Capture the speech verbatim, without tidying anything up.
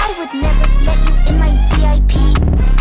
I would never let you in my V I P.